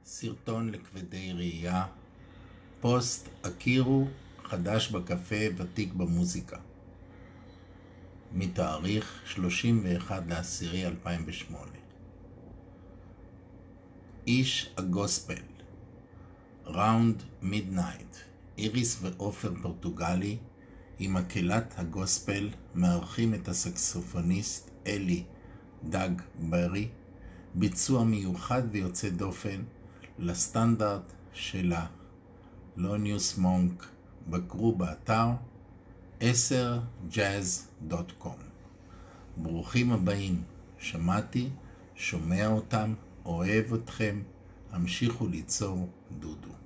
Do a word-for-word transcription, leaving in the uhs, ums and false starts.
סרטון לכבדי ראייה, פוסט הכירו, חדש בקפה, ותיק במוזיקה, מתאריך שלושים ואחד לעשירי אלפיים ושמונה. איש הגוספל, ראונד מידנייט, איריס ואופר פורטוגלי עם מקהלת הגוספל מארחים את הסקסופוניסט אלי דאג ברי, ביצוע מיוחד ויוצא דופן לסטנדרט שלה. לוניוס מונק, בקרו באתר עשר ג'אז דוט קום. ברוכים הבאים, שמעתי, שומע אותם, אוהב אתכם, המשיכו ליצור דודו.